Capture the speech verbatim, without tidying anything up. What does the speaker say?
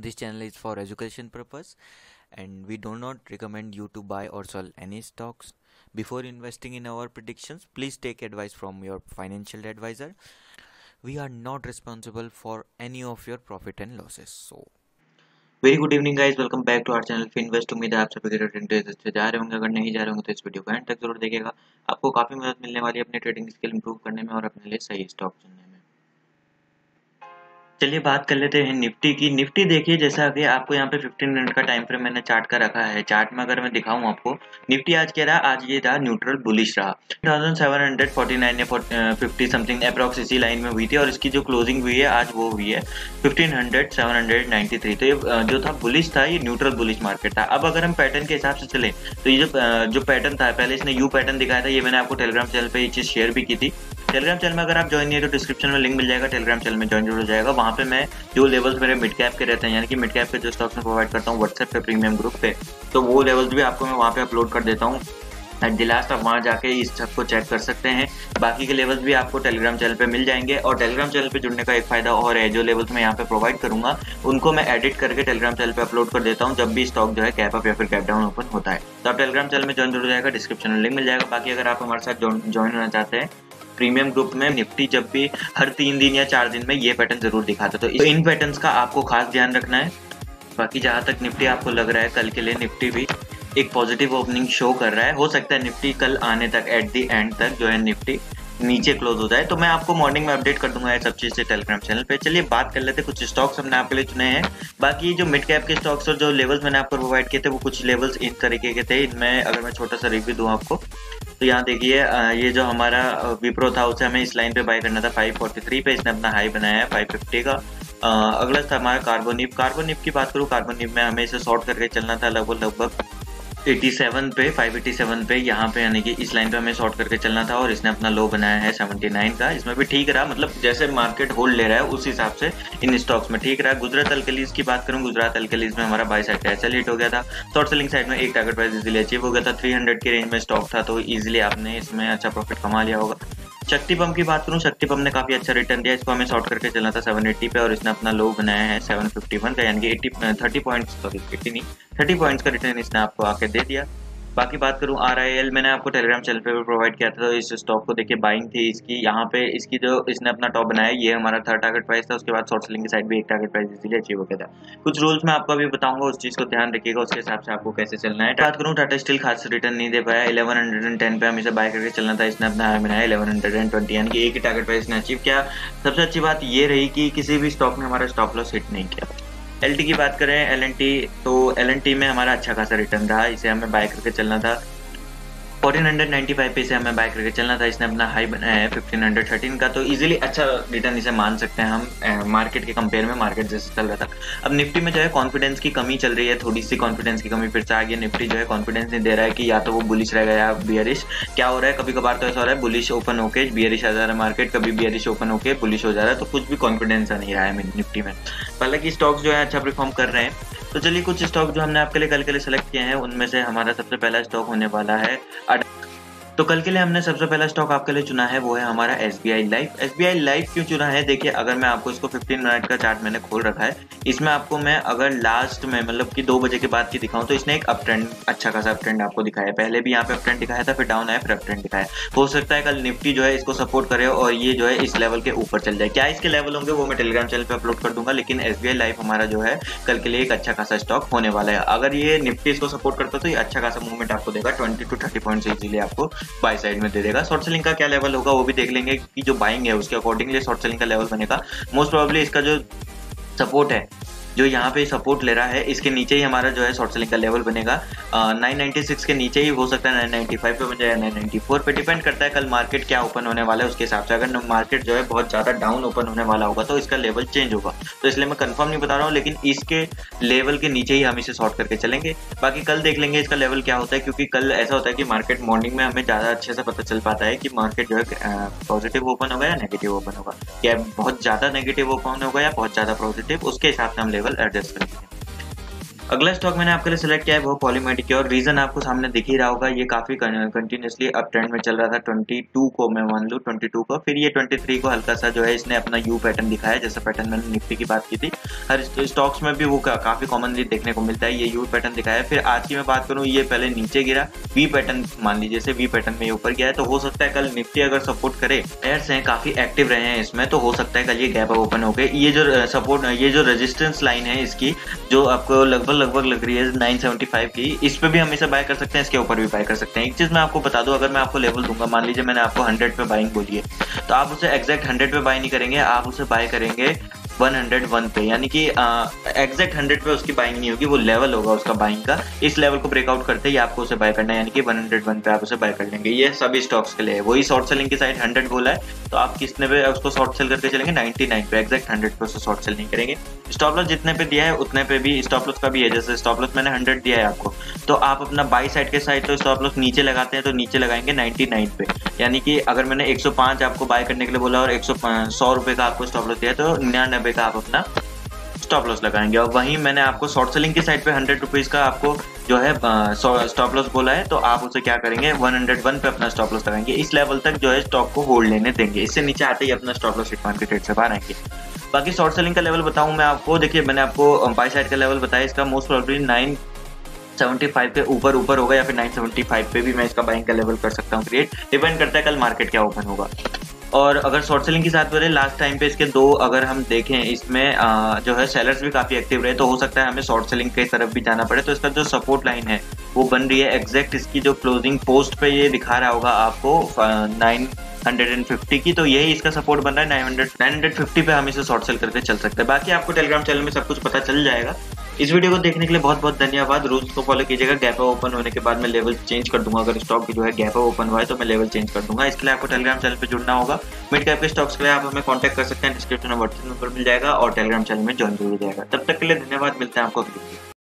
This channel is for education purpose and we do not recommend you to buy or sell any stocks. Before investing in our predictions, please take advice from your financial advisor. We are not responsible for any of your profit and losses. So very good evening guys, welcome back to our channel Finvest. उम्मीद है आप सभी के trading days अच्छे जा रहे होंगे। अगर नहीं जा रहे होंगे तो इस वीडियो को एंड तक जरूर देखिएगा। आपको काफी मदद मिलने वाली है अपने ट्रेडिंग स्किल इंप्रूव करने में और अपने लिए सही स्टॉक चुनने में। चलिए बात कर लेते हैं निफ्टी की। निफ्टी देखिए, जैसा कि आपको यहाँ पे पंद्रह मिनट का टाइम फ्रेम मैंने चार्ट का रखा है। चार्ट में अगर मैं दिखाऊं आपको, निफ्टी आज क्या रहा, आज ये रहा न्यूट्रल बुलिश रहा। सत्रह सौ उनचास या पचास समथिंग अप्रॉक्स इसी लाइन में हुई थी और इसकी जो क्लोजिंग हुई है आज वो हुई है पंद्रह सौ सात सौ तिरानवे। तो ये जो था बुलिश था, ये न्यूट्रल बुलिश मार्केट था। अब अगर हम पैटर्न के हिसाब से चले तो ये जो जो पैटर्न था, पहले इसने यू पैटर्न दिखाया था, ये मैंने आपको टेलीग्राम चैनल पे ये चीज शेयर भी की थी। टेलीग्राम चैनल में अगर आप ज्वाइन नहीं है तो डिस्क्रिप्शन में लिंक मिल जाएगा, टेलीग्राम चैनल में ज्वाइन जरूर हो जाएगा। वहाँ पे मैं जो लेवल्स मेरे मिड कैप के रहते हैं, यानी कि मिड कैप के जो स्टॉक्स में प्रोवाइड करता हूँ व्हाट्सएप पे प्रीमियम ग्रुप पे, तो वो लेवल्स भी आपको मैं वहाँ पे अपलोड कर देता हूँ। एट द लास्ट आप वहाँ जाके इस सब को चेक कर सकते हैं। बाकी के लेवल्स भी आपको टेलीग्राम चैनल पे मिल जाएंगे। और टेलीग्राम चैनल पे जुड़ने का एक फायदा और है, जो लेवल्स मैं यहाँ पे प्रोवाइड करूंगा उनको मैं एडिट करके टेलीग्राम चैनल पे अपलोड कर देता हूँ जब भी स्टॉक जो है कैप अप या फिर कैप डाउन ओपन होता है। तो आप टेलीग्राम चैनल में ज्वाइन जरूर हो जाएगा, डिस्क्रिप्शन में लिंक मिल जाएगा। बाकी अगर आप हमारे साथ ज्वाइन होना चाहते हैं प्रीमियम ग्रुप में, निफ्टी जब भी हर तीन दिन या चार दिन में ये पैटर्न जरूर दिखाता है, तो इन पैटर्न्स का आपको खास ध्यान रखना है। बाकी जहां तक निफ्टी आपको लग रहा है कल के लिए निफ्टी भी एक पॉजिटिव ओपनिंग शो कर रहा है। हो सकता है निफ्टी कल आने तक एट द एंड तक जो है निफ्टी नीचे क्लोज हो जाए, तो मैं आपको मॉर्निंग में अपडेट कर दूंगा ये सब चीज से टेलीग्राम चैनल पे। चलिए बात कर लेते हैं, कुछ स्टॉक्स हमने आपके लिए चुने हैं। बाकी जो मिड कैप के स्टॉक्स और जो लेवल्स मैंने आपको प्रोवाइड किए थे वो कुछ लेवल्स इन तरीके के थे। इनमें अगर मैं छोटा सा रिव्यू दूं आपको, तो यहाँ देखिए ये जो हमारा विप्रो था उसे हमें इस लाइन पे बाय करना था पाँच सौ तैंतालीस पे, इसने अपना हाई बनाया है पाँच सौ पचास का। अगला था हमारा कार्बोनिप। कार्बोनिप की बात करूँ, कार्बोनिप में हमें इसे शॉर्ट करके चलना था लगभग लगभग सत्तासी पे, पाँच सौ सत्तासी पे, यहाँ पे यानी कि इस लाइन पे हमें शॉर्ट करके चलना था और इसने अपना लो बनाया है उन्यासी का। इसमें भी ठीक रहा, मतलब जैसे मार्केट होल्ड ले रहा है उस हिसाब से इन स्टॉक्स में ठीक रहा। गुजरात अल्कलीज की बात करूं, गुजरात अल्कलीज में हमारा बाई साइड का एसएल हिट हो गया था। शॉर्ट सेलिंग साइड में एक टारगेट प्राइस इजीली अचीव हो गया था। तीन सौ के रेंज में स्टॉक था, तो इजीली आपने इसमें अच्छा प्रॉफिट कमा लिया होगा। शक्ति पंप की बात करूं, शक्ति पंप ने काफी अच्छा रिटर्न दिया। इसको हमें शॉर्ट करके चलना था सात सौ अस्सी पे और इसने अपना लो बनाया है सात सौ इक्यावन का, यानी कि अस्सी तीस पॉइंट्स, सॉरी अस्सी नहीं तीस पॉइंट्स का रिटर्न इसने आपको आके दे दिया। बाकी बात करूं आर आई एल, मैंने आपको टेलीग्राम चैनल पे भी प्रोवाइड किया था। तो इस स्टॉक को देखिए बाइंग थी इसकी, यहाँ पे इसकी जो इसने अपना टॉप बनाया, ये हमारा थर्ड टारगेट प्राइस था। उसके बाद शॉर्ट सेलिंग की साइड भी एक टारगेट प्राइस इसीलिए अचीव हो गया था। कुछ रूल्स मैं आपको अभी बताऊंगा, उस चीज को ध्यान रखिएगा, उसके हिसाब से आपको कैसे चलना है। बात करूँ टाटा स्टील खास रिटर्न नहीं दे पाया, इलेवन हंड्रेड टेन पे हम इसे बाय करके चलना था, इसने अपना हाई बनाया इलेवन हंड्रेड ट्वेंटी, यानी कि एक ही टारगेट प्राइस ने अचीव किया। सबसे अच्छी बात ये रही कि किसी भी स्टॉक ने हमारा स्टॉप लॉस हिट नहीं किया। एल टी की बात करें, एल एन टी, तो एल एन टी में हमारा अच्छा खासा रिटर्न रहा, इसे हमें बाय करके चलना था चौदह सौ पचानवे पे, से हमें बाय करके चलना था। इसने अपना हाई बनाया है पंद्रह सौ तेरह का, तो इजीली अच्छा रिटर्न इसे मान सकते हैं हम मार्केट के कंपेयर में, मार्केट जैसे चल रहा था। अब निफ्टी में जो है कॉन्फिडेंस की कमी चल रही है, थोड़ी सी कॉन्फिडेंस की कमी फिर से आ गई। निफ्टी जो है कॉन्फिडेंस नहीं दे रहा है कि या तो वो बुलिश रहेगा या बियरिश। क्या हो रहा है, कभी कभार तो ऐसा हो रहा है बुलिश ओपन होके बियरिश आ जा रहा है मार्केट, कभी बियरिश ओपन होके बुलिश हो जा रहा है, तो कुछ भी कॉन्फिडेंस नहीं रहा है निफ्टी में। हालांकि स्टॉक्स जो है अच्छा परफॉर्म कर रहे हैं। तो चलिए कुछ स्टॉक जो हमने आपके लिए कल के लिए सेलेक्ट किए हैं उनमें से हमारा सबसे पहला स्टॉक होने वाला है। तो कल के लिए हमने सबसे पहला स्टॉक आपके लिए चुना है, वो है हमारा S B I life. S B I life क्यों चुना है, देखिए अगर मैं आपको इसको पंद्रह मिनट का चार्ट मैंने खोल रखा है, इसमें आपको मैं अगर लास्ट में मतलब कि दो बजे के बाद की दिखाऊं तो इसने एक अप ट्रेंड, अच्छा खासा अप ट्रेंड आपको दिखाया। पहले भी यहाँ पे अप ट्रेंड दिखाया था, फिर डाउन आया, फिर अप ट्रेंड दिखाया। हो सकता है कल निफ्टी जो है इसको सपोर्ट करे और ये जो है इस लेवल के ऊपर चल जाए। क्या इसके लेवल होंगे वो मैं टेलीग्राम चैनल पे अपलोड कर दूंगा, लेकिन एस बी आई लाइफ हमारा जो है कल के लिए एक अच्छा खासा स्टॉक होने वाला है। अगर ये निफ्टी इसको सपोर्ट करता तो ये अच्छा खासा मूवमेंट आपको देगा, twenty to thirty point easily आपको बाय साइड में देगा। शॉर्ट सेलिंग का क्या लेवल होगा वो भी देख लेंगे कि जो बाइंग है उसके अकॉर्डिंगली शॉर्ट सेलिंग का लेवल बनेगा। मोस्ट प्रोबेबली इसका जो सपोर्ट है, जो यहाँ पे सपोर्ट ले रहा है, इसके नीचे ही हमारा जो है शॉर्ट सेलिंग का लेवल बनेगा। नौ सौ छियानवे के नीचे ही हो सकता है, नौ सौ पचानवे पे बन जाए, नौ सौ चौरानवे पे, डिपेंड करता है कल मार्केट क्या ओपन होने वाला है उसके हिसाब से। अगर मार्केट जो है बहुत ज्यादा डाउन ओपन होने वाला होगा तो इसका लेवल चेंज होगा, तो इसलिए मैं कंफर्म नहीं बता रहा हूँ, लेकिन इसके लेवल के नीचे ही हम इसे शॉर्ट करके चलेंगे। बाकी कल देख लेंगे इसका लेवल क्या होता है, क्योंकि कल ऐसा होता है कि मार्केट मॉर्निंग में हमें ज्यादा अच्छे से पता चल पाता है कि मार्केट जो है पॉजिटिव ओपन होगा या नेगेटिव ओपन होगा, या बहुत ज्यादा नेगेटिव ओपन होगा या बहुत ज्यादा पॉजिटिव, उसके हिसाब से हम लेवल एडजस्ट करेंगे। अगला स्टॉक मैंने आपके लिए सिलेक्ट किया है वो पॉलीमेडिक है और रीजन आपको सामने दिख ही रहा होगा, ये काफी कंटिन्यूसली अप ट्रेंड में चल रहा था बाईस को, मैं मान लूं बाईस को, फिर ये तेईस को हल्का सा जो है इसने अपना यू पैटर्न दिखाया, जैसा पैटर्न मैंने निफ्टी की बात की थी, हर स्टॉक्स में भी वो का, काफी कॉमनली देखने को मिलता है, ये यू पैटर्न दिखाया। फिर आज की मैं बात करूँ, ये पहले नीचे गिरा, वी पैटर्न मान लीजिए जैसे वी पैटर्न में ऊपर गया है, तो हो सकता है कल निफ्टी अगर सपोर्ट करे, प्लेयर्स हैं काफी एक्टिव रहे हैं इसमें, तो हो सकता है कल ये गैप ओपन हो गए। ये जो सपोर्ट, ये जो रेजिस्टेंस लाइन है इसकी जो आपको लगभग लगभग लग रही है नाइन सेवेंटी फाइव की, इस पे भी हम इसे बाय कर सकते हैं, इसके ऊपर भी बाय कर सकते हैं। एक चीज मैं आपको बता दूं, अगर मैं आपको लेवल दूंगा, मान लीजिए मैंने आपको हंड्रेड पे बाइंग बोली है, तो आप उसे एग्जैक्ट हंड्रेड पे बाय नहीं करेंगे, आप उसे बाय करेंगे वन हंड्रेड वन पे, यानी कि एग्जैक्ट हंड्रेड पे उसकी बाइंग नहीं होगी, वो लेवल होगा उसका बाइंग का, इस लेवल को ब्रेकआउट करते ही आपको उसे बाय करना है, यानी कि वन हंड्रेड वन पे आप उसे बाय कर लेंगे। ये सभी स्टॉक्स के लिए वही शॉर्ट सेलिंग की साइड हंड्रेड बोला है, तो आप कितने पे उसको शॉर्ट सेल करके चलेंगे, नाइनटी नाइन पे, एग्जैक्ट हंड्रेड पे उसे शॉर्ट सेल नहीं करेंगे। स्टॉप लॉस जितने पे दिया है उतने पे भी स्टॉप लॉस का भी है, जैसे स्टॉप लॉस मैंने हंड्रेड दिया है आपको, तो आप अपना बाई साइड के साइड तो स्टॉप लॉस नीचे लगाते हैं, तो नीचे लगाएंगे नाइनटी नाइन पे, यानी कि अगर मैंने एक सौ पाँच आपको बाय करने के लिए बोला और एक सौ सौ रुपए का आपको स्टॉप लॉस दिया, तो निन्यानबे का आप अपना स्टॉप लॉस लगाएंगे। और वहीं मैंने आपको शॉर्ट सेलिंग की साइड पे हंड्रेड रुपीज का आपको जो है स्टॉप लॉस बोला है, तो आप उसे क्या करेंगे, वन हंड्रेड वन पे अपना स्टॉप लॉस लगाएंगे, इस लेवल तक जो है स्टॉक को होल्ड लेने देंगे, इससे नीचे आते ही अपना स्टॉप लॉस हिट मान के ट्रेड से बाहर आएंगे। बाकी शॉर्ट सेलिंग का लेवल बताऊं मैं आपको, देखिए मैंने आपको बाई साइड का लेवल बताया, इसका most probably nine seventy five के ऊपर ऊपर होगा, या फिर नाइन सेवेंटी फाइव पे भी मैं इसका बाइंग का लेवल कर सकता हूँ क्रिएट, डिपेंड करता है कल मार्केट क्या ओपन होगा। और अगर शॉर्ट सेलिंग की साथ करें, लास्ट टाइम पे इसके दो अगर हम देखें, इसमें आ, जो है सेलर्स भी काफी एक्टिव रहे, तो हो सकता है हमें शॉर्ट सेलिंग की तरफ भी जाना पड़े। तो इसका जो सपोर्ट लाइन है वो बन रही है एग्जैक्ट इसकी जो क्लोजिंग पोस्ट पे ये दिखा रहा होगा आपको नाइन हंड्रेड फिफ्टी की, तो यही इसका सपोर्ट बन रहा है, nine hundred nine hundred fifty पे हम इसे शॉर्ट सेल करके चल सकते हैं। बाकी आपको टेलीग्राम चैनल में सब कुछ पता चल जाएगा। इस वीडियो को देखने के लिए बहुत बहुत धन्यवाद। रूल्स को फॉलो कीजिएगा। गैप ओपन होने के बाद मैं लेवल चेंज कर दूंगा, अगर स्टॉक की जो है गैप ओपन हुआ है तो मैं लेवल चेंज कर दूंगा। इसके लिए आपको टेलीग्राम चैनल पे जुड़ना होगा। मिड कैप के स्टॉक्स के लिए आप हमें कांटेक्ट कर सकते हैं, डिस्क्रिप्शन में व्हाट्सएप नंबर मिल जाएगा और टेलीग्राम चैनल में ज्वाइन हो जाएगा। तब तक के लिए धन्यवाद, मिलते हैं आपको अगली वीडियो।